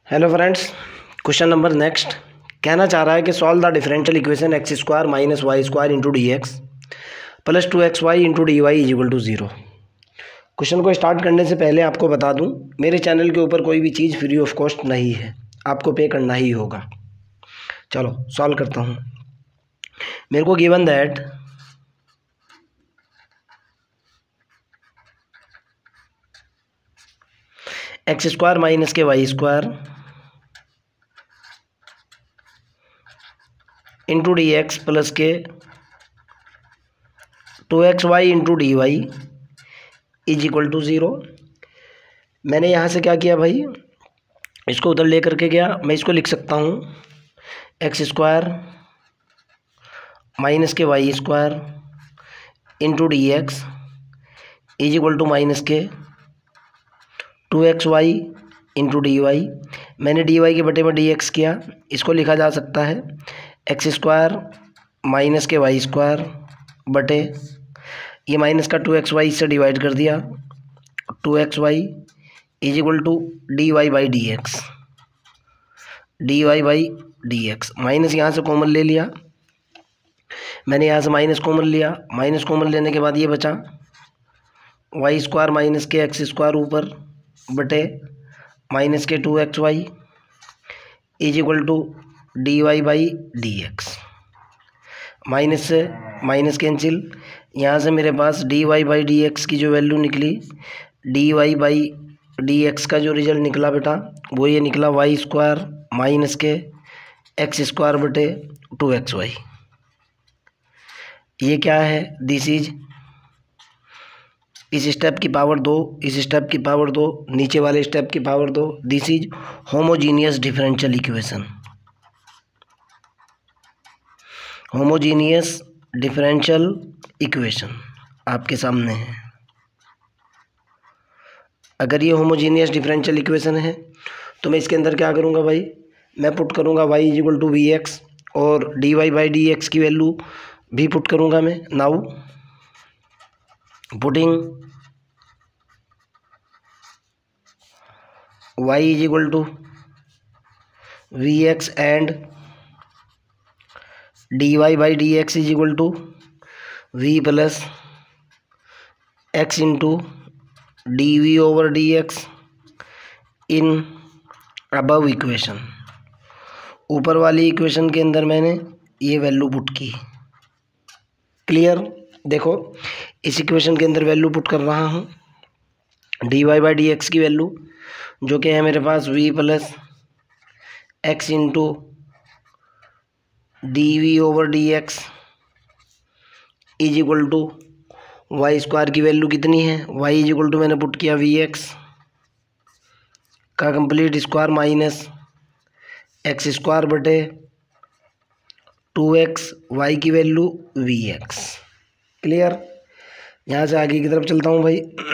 Hello friends, question number next कहना चाह रहा है कि solve the differential equation x square minus y square into d x plus 2xy into d y is equal to 0। Question को start करने से पहले आपको बता दूं, मेरे चैनल के ऊपर कोई भी चीज़ फ्री ऑफ कॉस्ट नहीं है, आपको पे करना ही होगा। चलो सॉल्व करता हूँ। मेरे को given that x square minus के y square into d x plus के 2xy into d y is equal to 0। मैंने यहाँ से क्या किया भाई, इसको उधर ले करके गया। मैं इसको लिख सकता हूँ एक्स स्क्वायर माइनस के y square into d x is equal to minus के 2xy इंटू डी वाई। मैंने डी वाई के बटे में डी एक्स किया, इसको लिखा जा सकता है एक्स स्क्वायर माइनस के वाई स्क्वायर बटे ये माइनस का 2xy से डिवाइड कर दिया 2xy is equal to d y by d x, d y by d x. Minus यहाँ से कॉमन ले लिया, मैंने यहाँ से माइनस कॉमन लिया। माइनस कॉमन लेने के बाद ये बचा वाई स्क्वायर माइनस के एक्स स्क्वायर ऊपर बटे माइनस के 2xy is equal to d y by d x. Minus से माइनस कैंसिल, यहाँ से मेरे पास d y by d x की जो वैल्यू निकली, d y by d x का जो रिजल्ट निकला बेटा वो ये निकला वाई स्क्वायर माइनस के एक्स स्क्वायर बटे 2xy। ये क्या है, दिस इज इस स्टेप की पावर 2, इस स्टेप की पावर 2, नीचे वाले स्टेप की power 2। This is homogeneous differential equation, homogeneous differential equation आपके सामने है। अगर ये होमोजीनियस डिफरेंशियल इक्वेशन है तो मैं इसके अंदर क्या करूँगा भाई, मैं पुट करूँगा y is equal to v x और d y by d x की वैल्यू भी पुट करूँगा मैं। Now putting y is equal to v x and d y by d x is equal to v plus x into d v over d x in above equation. ऊपर वाली equation के अंदर मैंने ये value put की। Clear, देखो इस equation के अंदर वैल्यू पुट कर रहा हूँ d y by d x की वैल्यू जो कि है मेरे पास v plus x into d v over d x is equal to y square की वैल्यू कितनी है, वाई इज इक्वल टू मैंने पुट किया वी एक्स का complete square minus x square बटे 2x, वाई की वैल्यू वी एक्स। क्लियर, यहाँ से आगे की तरफ चलता हूँ भाई।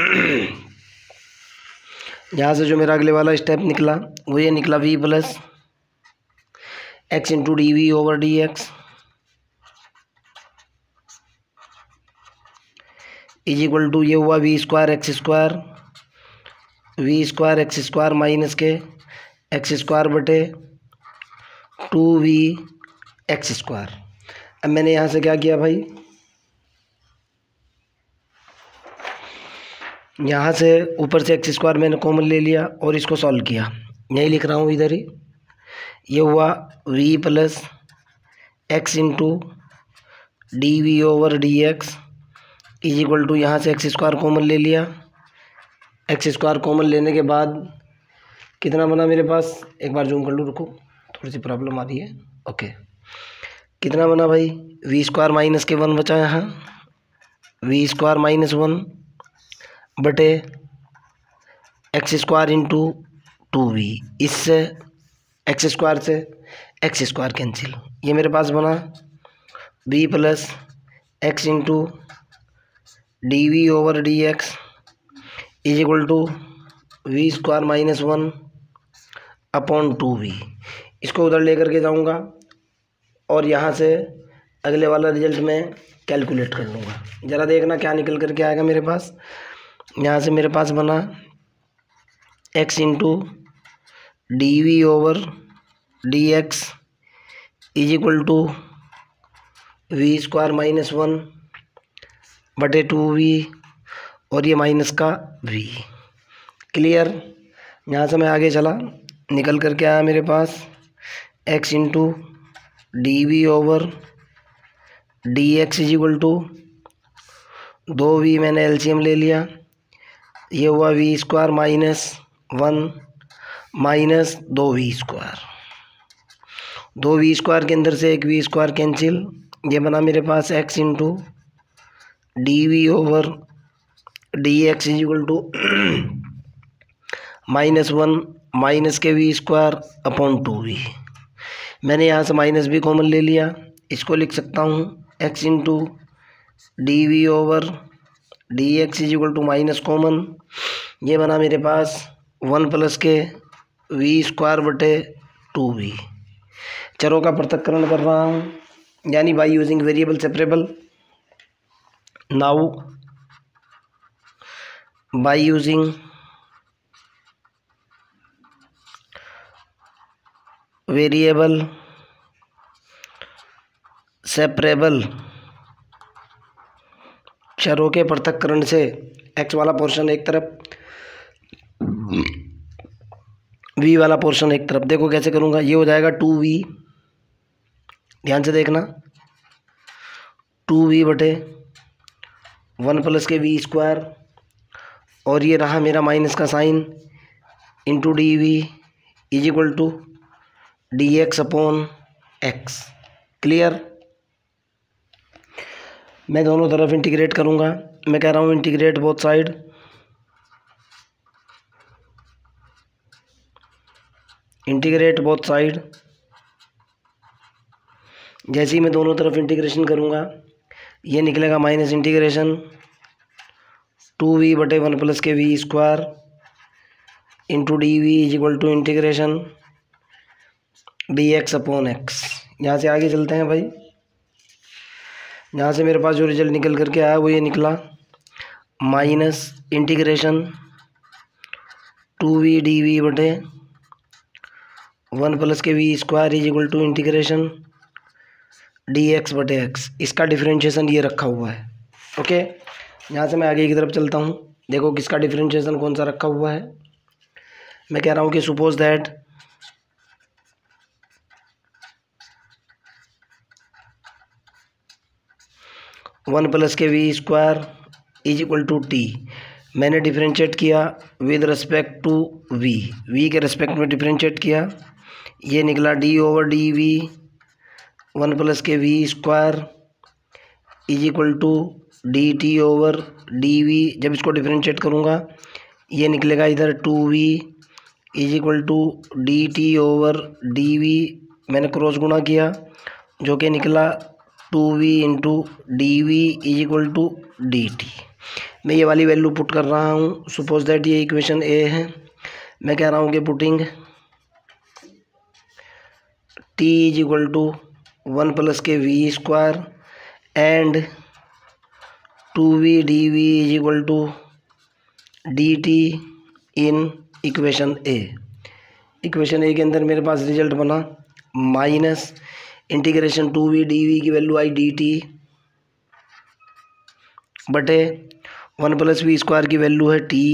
यहाँ से जो मेरा अगले वाला स्टेप निकला वो ये निकला v plus x into d v over d x is equal to ये हुआ v square x square minus के एक्स स्क्वायर बटे 2v एक्स स्क्वायर। अब मैंने यहाँ से क्या किया भाई, यहाँ से ऊपर से एक्स स्क्वायर मैंने कॉमन ले लिया और इसको सॉल्व किया। यही लिख रहा हूँ इधर ही। ये हुआ v plus x into d v over d x is equal to यहाँ से एक्स स्क्वायर कॉमन ले लिया। एक्स स्क्वायर कॉमन लेने के बाद कितना बना मेरे पास, एक बार जूम कर लूँ, रुको थोड़ी सी प्रॉब्लम आ रही है। ओके, कितना बना भाई, वी स्क्वायर माइनस के 1 बचा यहाँ, वी स्क्वायर माइनस 1 बटे एक्स स्क्वायर इंटू 2v। इससे एक्स स्क्वायर से एक्स स्क्वायर कैंसिल, ये मेरे पास बना v plus x into d v over d x is equal to v square minus 1 upon 2v। इसको उधर ले करके जाऊँगा और यहाँ से अगले वाला रिजल्ट मैं कैलकुलेट कर लूँगा। ज़रा देखना क्या निकल करके आएगा मेरे पास। यहाँ से मेरे पास बना x into d v over d x is equal to v square minus 1 बटे 2v और ये माइनस का v। क्लियर। यहाँ से मैं आगे चला, निकल कर के आया मेरे पास x into d v over d x is equal to 2v, मैंने एलसीएम ले लिया, ये हुआ v square minus 1 minus 2v square. 2v square के अंदर से एक v स्क्वायर कैंसिल, ये बना मेरे पास x into d v over d x is equal to -1 minus के वी स्क्वायर अपॉन 2v। मैंने यहाँ से माइनस भी कॉमन ले लिया, इसको लिख सकता हूँ x into d v over d x is equal to minus common, ये बना मेरे पास 1 प्लस के वी स्क्वायर बटे 2v। चरों का पृथक्करण कर रहा हूँ, यानी by using variable separable. Now by using variable separable, चरों के पृथक्करण से x वाला पोर्शन एक तरफ, v वाला पोर्शन एक तरफ। देखो कैसे करूँगा, ये हो जाएगा 2v, ध्यान से देखना, 2v बटे 1 प्लस के वी स्क्वायर, और ये रहा मेरा माइनस का sign, into d v is equal to d x upon x. Clear. मैं दोनों तरफ इंटीग्रेट करूँगा, मैं कह रहा हूँ integrate both side, integrate both side. जैसे ही मैं दोनों तरफ इंटीग्रेशन करूँगा, ये निकलेगा माइनस इंटीग्रेशन 2v बटे 1 प्लस के v square into d v is equal to integration d x upon x. यहाँ से आगे चलते हैं भाई, यहाँ से मेरे पास जो रिजल्ट निकल करके आया वो ये निकला, minus integration 2v d v बटे 1 प्लस के v square is equal to integration d x बटे एक्स। इसका डिफरेंशिएशन ये रखा हुआ है। ओके, यहाँ से मैं आगे की तरफ चलता हूँ, देखो किसका डिफरेंशिएशन कौन सा रखा हुआ है। मैं कह रहा हूँ कि सपोज दैट वन प्लस के v square is equal to t, मैंने डिफरेंशिएट किया विद रिस्पेक्ट टू वी के रिस्पेक्ट में डिफरेंशिएट किया, ये निकला d over d v 1 plus के v square is equal to d t over d v. जब इसको डिफरेंशिएट करूँगा ये निकलेगा इधर 2v is equal to d t over d v, मैंने क्रॉस गुणा किया जो कि निकला 2v into d v is equal to d t. मैं ये वाली वैल्यू पुट कर रहा हूँ, सपोज दैट ये इक्वेशन ए है। मैं कह रहा हूँ कि putting t is equal to 1 plus के v square and 2v d v is equal to d t in equation A. Equation A के अंदर मेरे पास रिजल्ट बना minus integration 2v d v की वैल्यू आई डी टी बटे 1 plus v square की वैल्यू है टी।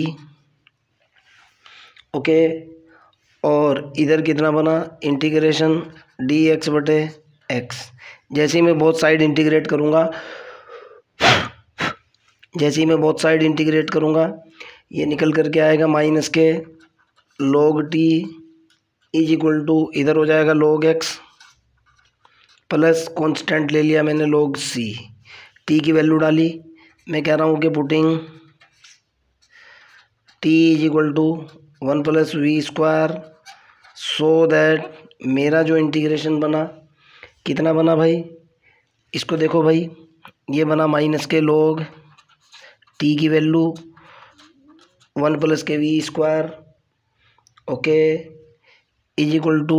ओके, और इधर कितना बना इंटीग्रेशन डी एक्स बटे एक्स। जैसे ही मैं बोथ साइड इंटीग्रेट करूँगा, ये निकल करके आएगा माइनस के log t is equal to इधर हो जाएगा log एक्स प्लस कांस्टेंट ले लिया मैंने log सी। टी की वैल्यू डाली, मैं कह रहा हूँ कि putting t is equal to 1 plus v square, so that मेरा जो इंटीग्रेशन बना कितना बना भाई, इसको देखो भाई, ये बना माइनस के log टी की वैल्यू 1 प्लस के v square, okay, is equal to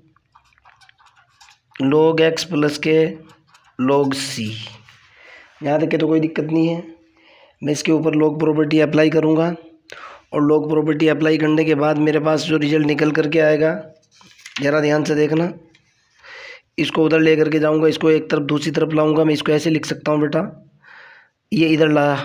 log x plus के log सी। यहाँ तक के तो कोई दिक्कत नहीं है। मैं इसके ऊपर log प्रॉपर्टी अप्लाई करूँगा और लॉग प्रॉपर्टी अप्लाई करने के बाद मेरे पास जो रिजल्ट निकल करके आएगा, ज़रा ध्यान से देखना, इसको उधर ले करके जाऊंगा, इसको एक तरफ दूसरी तरफ लाऊंगा। मैं इसको ऐसे लिख सकता हूँ बेटा, ये इधर लाया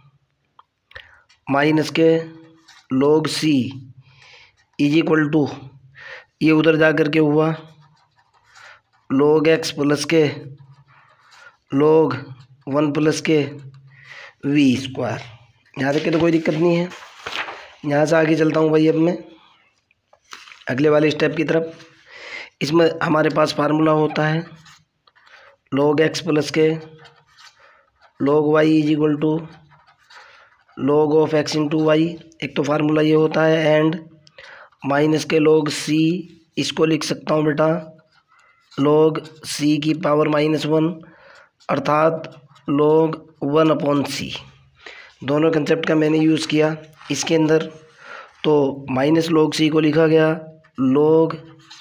माइनस के log c is equal to, ये उधर जा करके हुआ log x प्लस के log 1 प्लस के v स्क्वायर। यहाँ तक के तो कोई दिक्कत नहीं है। यहाँ से आगे चलता हूँ भाई अब मैं अगले वाले स्टेप की तरफ। इसमें हमारे पास फार्मूला होता है log x प्लस के log y is equal to log of x into y, एक तो फार्मूला ये होता है, एंड माइनस के log c, इसको लिख सकता हूँ बेटा log c की पावर -1, अर्थात log 1/c। दोनों कंसेप्ट का मैंने यूज़ किया इसके अंदर। तो माइनस log c को लिखा गया log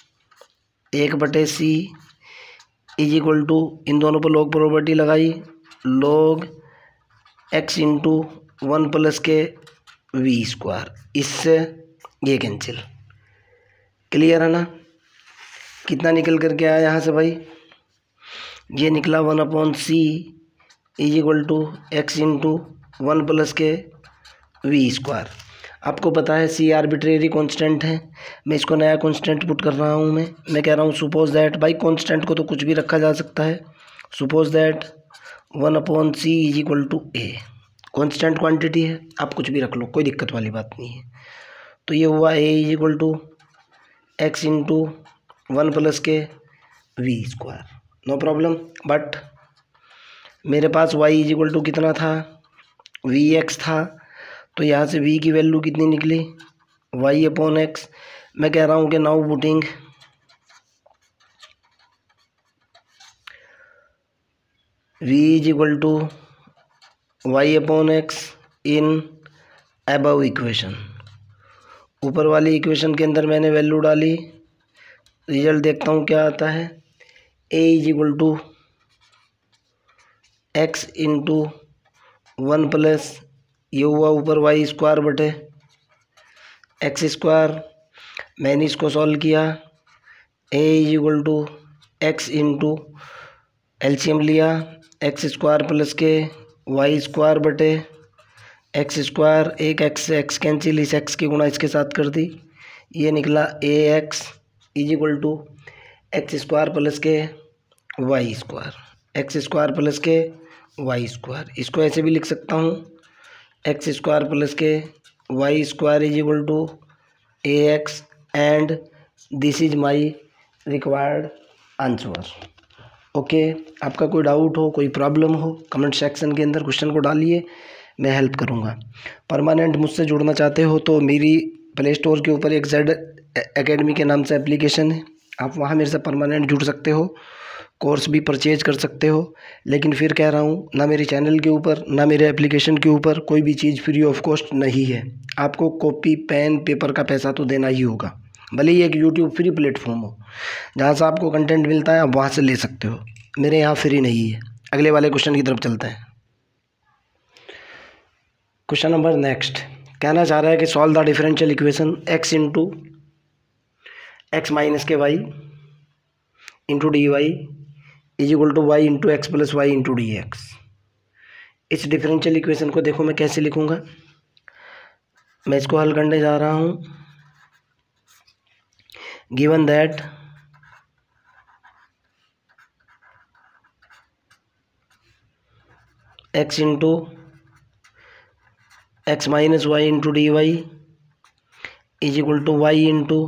1/c is equal to, इन दोनों पर log प्रॉपर्टी लगाई, log x इंटू 1 प्लस के v स्क्वायर। इससे ये कैंसिल, क्लियर है ना। कितना निकल करके आया यहाँ से भाई, ये निकला 1/c is equal to x into 1 plus के v स्क्वायर। आपको पता है c आर्बिट्रेरी कांस्टेंट है, मैं इसको नया कांस्टेंट पुट कर रहा हूँ। मैं कह रहा हूँ सपोज दैट, भाई कांस्टेंट को तो कुछ भी रखा जा सकता है। Suppose that 1/c is equal to a, constant quantity है, आप कुछ भी रख लो, कोई दिक्कत वाली बात नहीं है। तो ये हुआ a is equal to x into 1 plus के v square, no problem. But मेरे पास y इज इक्वल टू कितना था, vx था, तो यहाँ से v की वैल्यू कितनी निकली, y/x। मैं कह रहा हूँ कि now putting v is equal to y/x in above equation. ऊपर वाली इक्वेशन के अंदर मैंने वैल्यू डाली, रिजल्ट देखता हूँ क्या आता है। a is equal to x into 1 plus, ये हुआ ऊपर y स्क्वायर बटे x स्क्वायर। मैंने इसको सॉल्व किया, a is equal to x into LCM लिया, x स्क्वायर प्लस के y स्क्वायर बटे x स्क्वायर, एक x से x कैंसिल, इस x की गुणा इसके साथ कर दी, ये निकला ax is equal to x square plus के y square, x square plus के वाई स्क्वायर। इसको ऐसे भी लिख सकता हूँ, एक्स स्क्वायर प्लस के y square is equal to a x, and this is my required answer. Okay, आपका कोई डाउट हो, कोई प्रॉब्लम हो, कमेंट सेक्शन के अंदर क्वेश्चन को डालिए, मैं हेल्प करूँगा। परमानेंट मुझसे जुड़ना चाहते हो तो मेरी प्ले स्टोर के ऊपर एक जेड एकेडमी के नाम से एप्लीकेशन है, आप वहाँ मेरे से परमानेंट जुड़ सकते हो, कोर्स भी परचेज कर सकते हो। लेकिन फिर कह रहा हूँ, ना मेरे चैनल के ऊपर ना मेरे एप्लीकेशन के ऊपर कोई भी चीज़ फ्री ऑफ कॉस्ट नहीं है। आपको कॉपी पेन पेपर का पैसा तो देना ही होगा, भले ही एक यूट्यूब फ्री प्लेटफॉर्म हो जहाँ से आपको कंटेंट मिलता है, आप वहाँ से ले सकते हो, मेरे यहाँ फ्री नहीं है। अगले वाले क्वेश्चन की तरफ चलते हैं। क्वेश्चन नंबर नेक्स्ट कहना चाह रहा है कि solve the differential equation x into x minus के y into d y is equal to y into x plus y into d x. इस डिफरेंशियल इक्वेशन को देखो मैं कैसे लिखूँगा, मैं इसको हल करने जा रहा हूँ। Given that x into x minus y into d y is equal to y into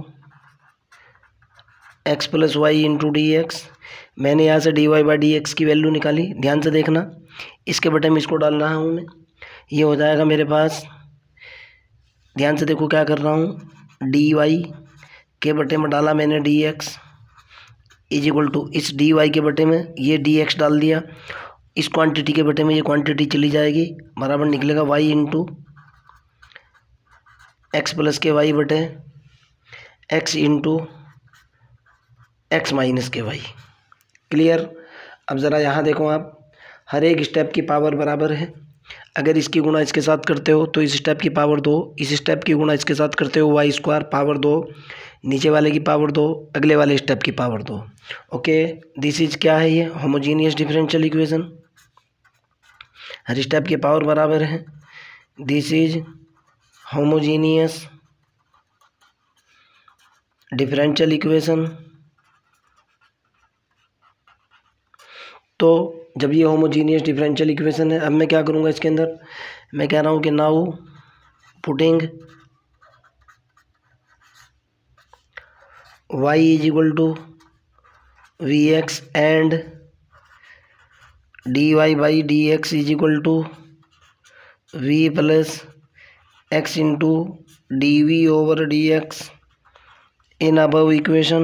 x plus y into d x. मैंने यहाँ से d y by d x की वैल्यू निकाली, ध्यान से देखना, इसके बटे में इसको डाल रहा हूँ मैं, ये हो जाएगा मेरे पास। ध्यान से देखो क्या कर रहा हूँ, डी वाई के बटे में डाला मैंने d x is equal to, इस डी वाई के बटे में ये डी एक्स डाल दिया, इस क्वांटिटी के बटे में ये क्वांटिटी चली जाएगी, बराबर निकलेगा वाई इंटू एक्स प्लस के वाई बटे एक्स इंटू एक्स माइनस के वाई। क्लियर। अब ज़रा यहाँ देखो आप, हर एक स्टेप की पावर बराबर है। अगर इसकी गुणा इसके साथ करते हो तो इस स्टेप की पावर 2, इस स्टेप की गुणा इसके साथ करते हो वाई स्क्वायर पावर 2, नीचे वाले की पावर 2, अगले वाले स्टेप की पावर 2। ओके, दिस इज क्या है, ये होमोजीनियस डिफरेंशियल इक्वेशन, हर स्टेप की पावर बराबर है। This is homogeneous differential equation. तो जब ये होमोजीनियस डिफरेंशियल इक्वेशन है, अब मैं क्या करूँगा इसके अंदर, मैं कह रहा हूँ कि now putting y is equal to v x and d y by d x is equal to v plus x into d v over d x in above equation.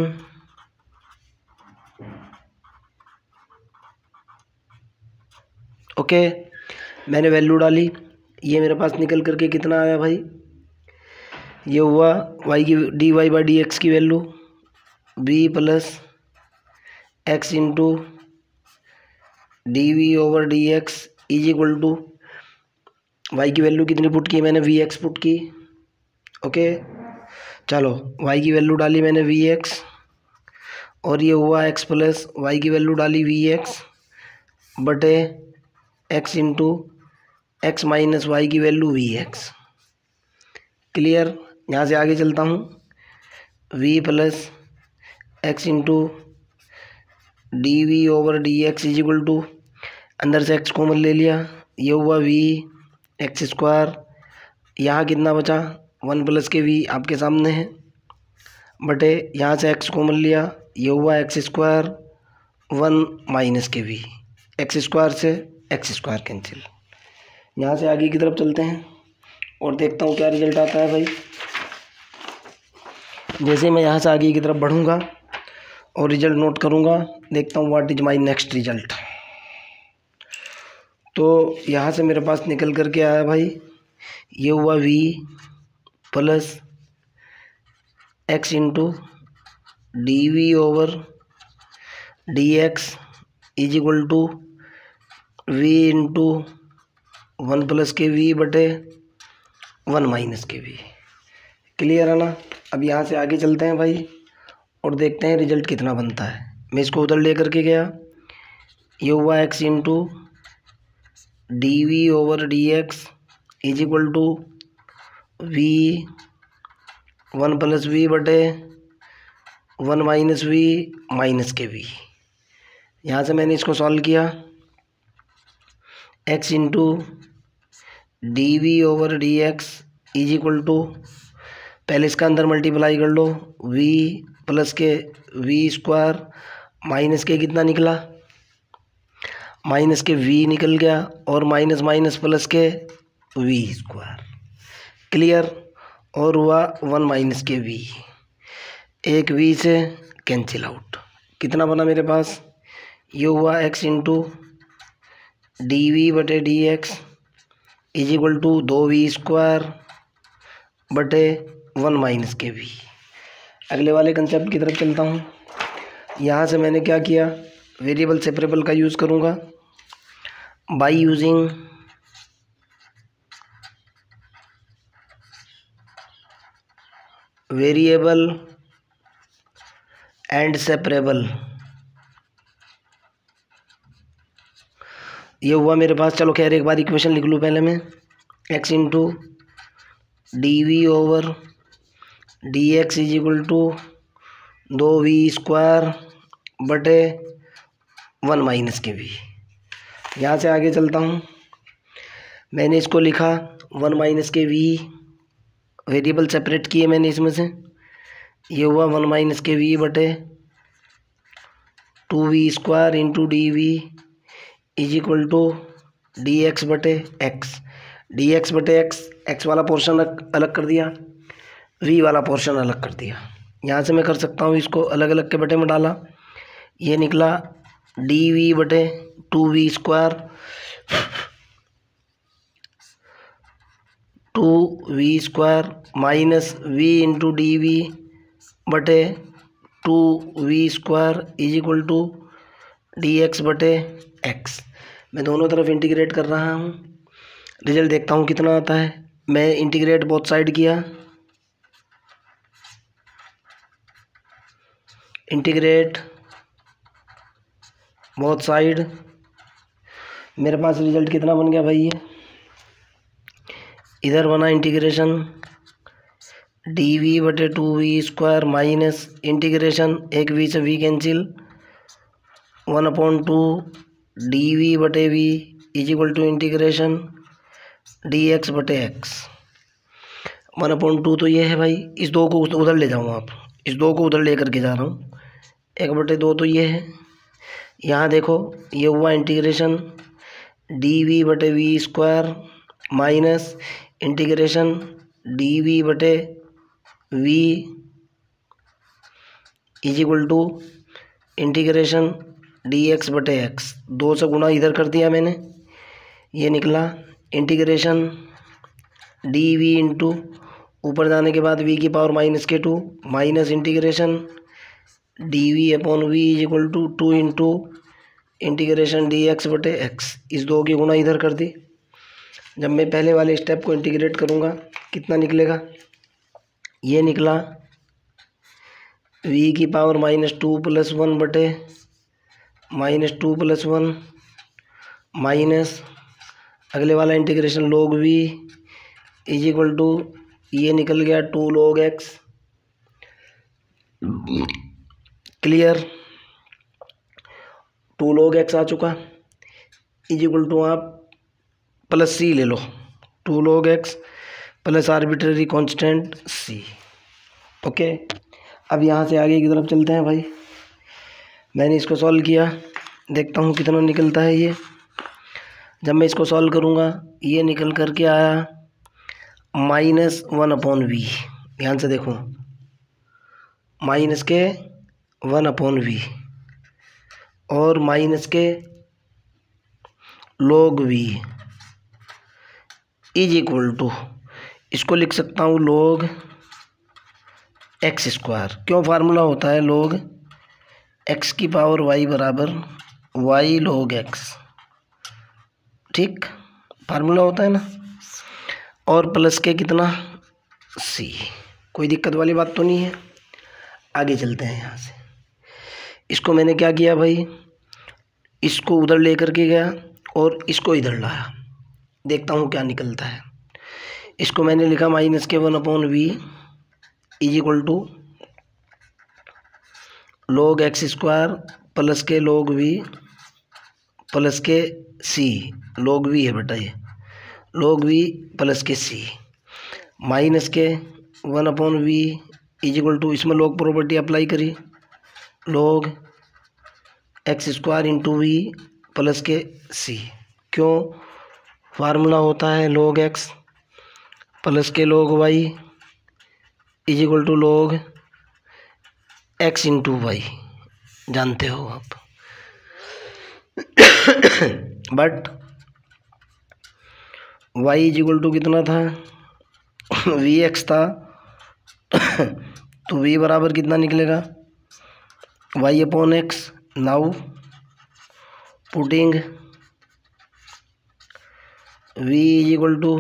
Okay, मैंने वैल्यू डाली, ये मेरे पास निकल करके कितना आया भाई, ये हुआ y की d y by d x की value b plus x into d v over d x is equal to, y की वैल्यू कितनी पुट की मैंने, वी एक्स पुट की। ओके, चलो y की वैल्यू डाली मैंने वी एक्स, और ये हुआ x प्लस वाई की वैल्यू डाली वी एक्स बटे x into x minus y की वैल्यू वी एक्स। क्लियर, यहाँ से आगे चलता हूँ, v plus x into d v over d x is equal to, अंदर से x कॉमन ले लिया, ये हुआ v एक्स स्क्वायर, यहाँ कितना बचा 1 प्लस के v आपके सामने है, बटे यहाँ से x कॉमन लिया, ये हुआ एक्स स्क्वायर 1 माइनस के v, एक्स स्क्वायर से एक्स स्क्वायर कैंसिल। यहाँ से आगे की तरफ चलते हैं और देखता हूँ क्या रिजल्ट आता है भाई। जैसे मैं यहाँ से आगे की तरफ बढ़ूँगा और रिजल्ट नोट करूँगा, देखता हूँ what is my next result. तो यहाँ से मेरे पास निकल करके आया भाई, ये हुआ v plus x into d v over d x is equal to v into 1 plus के v बटे 1 माइनस के v। क्लियर है ना। अब यहाँ से आगे चलते हैं भाई और देखते हैं रिजल्ट कितना बनता है। मैं इसको उधर ले करके गया, ये हुआ x into d v over d x is equal to v 1 plus v बटे 1 माइनस वी माइनस के वी। यहाँ से मैंने इसको सॉल्व किया, x into d v over d x is equal to, पहले इसका अंदर मल्टीप्लाई कर लो, v प्लस के v स्क्वायर माइनस के कितना निकला, माइनस के v निकल गया, और माइनस माइनस प्लस के v स्क्वायर। क्लियर, और हुआ 1 माइनस के v, एक v से कैंसिल आउट, कितना बना मेरे पास, ये हुआ x into d v by d x is equal to 2v square बटे 1 माइनस के v। अगले वाले कंसेप्ट की तरफ चलता हूँ। यहाँ से मैंने क्या किया, वेरिएबल सेपरेबल का यूज़ करूँगा by using variable and separable. ये हुआ मेरे पास, चलो खैर एक बार इक्वेशन लिख लूँ पहले मैं, x into d v over d x is equal to 2v square बटे 1 माइनस के v। यहाँ से आगे चलता हूँ, मैंने इसको लिखा 1 माइनस के v, वेरिएबल सेपरेट किए मैंने इसमें से, ये हुआ 1 माइनस के v बटे 2v square into d v is equal to d x बटे एक्स, डी एक्स बटे एक्स, एक्स वाला पोर्शन अलग कर दिया, v वाला पोर्शन अलग कर दिया। यहाँ से मैं कर सकता हूँ इसको अलग अलग के बटे में डाला, ये निकला डी वी बटे 2v square 2v square minus v into d v बटे 2v square is equal to d x बटे एक्स। मैं दोनों तरफ इंटीग्रेट कर रहा हूँ, रिजल्ट देखता हूँ कितना आता है। मैं इंटीग्रेट बोथ साइड किया, इंटीग्रेट बोथ साइड, मेरे पास रिजल्ट कितना बन गया भाई, ये इधर बना इंटीग्रेशन dv/2v² माइनस इंटीग्रेशन एक v से v cancel 1/2 dv/v is equal to integration dx/x 1/2 तो ये है भाई। इस दो को उधर ले जाऊँ, आप इस दो को उधर ले करके जा रहा हूँ। 1/2 तो ये है। यहाँ देखो ये हुआ integration dv/v² minus integration dv/v is equal to integration dx/x। 2 से गुणा इधर कर दिया मैंने, ये निकला इंटीग्रेशन dv इंटू ऊपर जाने के बाद v की power -2 minus integration dv/v is equal to 2 into integration dx/x। इस दो की गुणा इधर कर दी। जब मैं पहले वाले स्टेप को इंटीग्रेट करूँगा कितना निकलेगा, ये निकला v की पावर -2 + 1/-2 + 1 माइनस अगले वाला integration log v is equal to ये निकल गया 2 log x। Clear, 2 log x आ चुका इज इक्वल टू आप प्लस c ले लो, 2 log x plus arbitrary constant c। Okay, अब यहाँ से आगे की तरफ चलते हैं भाई। मैंने इसको सॉल्व किया, देखता हूँ कितना निकलता है ये। जब मैं इसको सॉल्व करूँगा ये निकल कर के आया -1/v। ध्यान से देखो, माइनस के 1/v और माइनस के log v is equal to, इसको लिख सकता हूँ log x²। क्यों फार्मूला होता है log x की पावर y बराबर y log x, ठीक, फार्मूला होता है ना। और प्लस के कितना c, कोई दिक्कत वाली बात तो नहीं है। आगे चलते हैं यहाँ से। इसको मैंने क्या किया भाई, इसको उधर ले करके गया और इसको इधर लाया, देखता हूँ क्या निकलता है। इसको मैंने लिखा -1/v is equal to log x² plus के log v प्लस के c, log v है बेटा ये, log v प्लस के c माइनस के 1/v इज इक्वल टू, इसमें log प्रॉपर्टी अप्लाई करी, log x² into v plus के c। क्यों, फार्मूला होता है log x प्लस के log y is equal to log x into y, जानते हो आप। But y is equal to कितना था, vx था, तो v बराबर कितना निकलेगा, y/x। Now putting v is equal to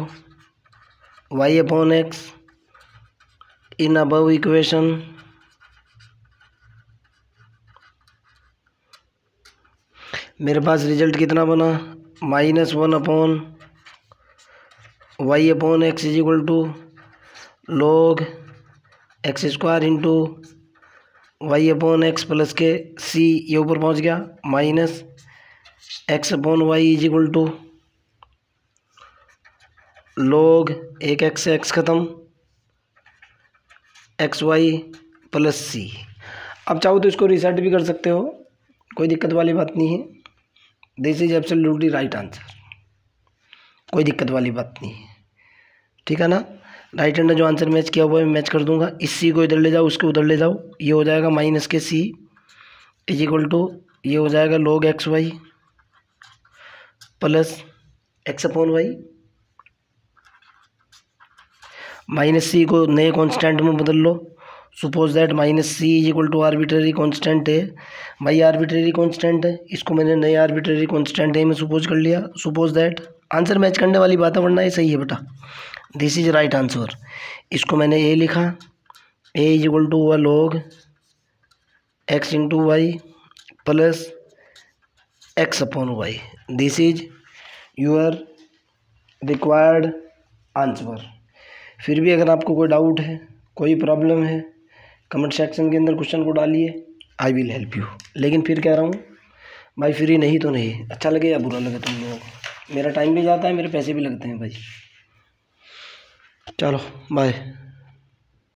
y/x in above equation. मेरे पास रिजल्ट कितना बना, -1/y/x is equal to log x² into y/x plus के c, ये ऊपर पहुंच गया, minus x/y is equal to log एक x से x ख़त्म xy प्लस c। अब चाहो तो इसको रिसेट भी कर सकते हो, कोई दिक्कत वाली बात नहीं है। This is absolutely right answer, कोई दिक्कत वाली बात नहीं है, ठीक है ना। राइट हैंड जो आंसर मैच किया हुआ है मैच कर दूंगा। इस c को इधर ले जाओ, उसको उधर ले जाओ, ये हो जाएगा माइनस के c इज इक्वल टू, ये हो जाएगा log xy plus x/y। Minus c को नए कांस्टेंट में बदल लो, suppose that minus c is equal to arbitrary constant है भाई, आर्बिट्रेरी कॉन्स्टेंट है, इसको मैंने नया आर्बिट्रेरी कॉन्स्टेंट है मैं सपोज कर लिया। सपोज दैट आंसर मैच करने वाली बात है, वरना ये सही है बेटा, दिस इज राइट आंसर। इसको मैंने ए लिखा, ए इज इक्वल टू हुआ log x into y plus x upon y, this is your required answer. फिर भी अगर आपको कोई डाउट है, कोई प्रॉब्लम है, कमेंट सेक्शन के अंदर क्वेश्चन को डालिए, आई विल हेल्प यू। लेकिन फिर कह रहा हूँ भाई, फ्री नहीं तो नहीं, अच्छा लगे या बुरा लगे तुम लोगों को, मेरा टाइम भी जाता है, मेरे पैसे भी लगते हैं भाई। चलो बाय।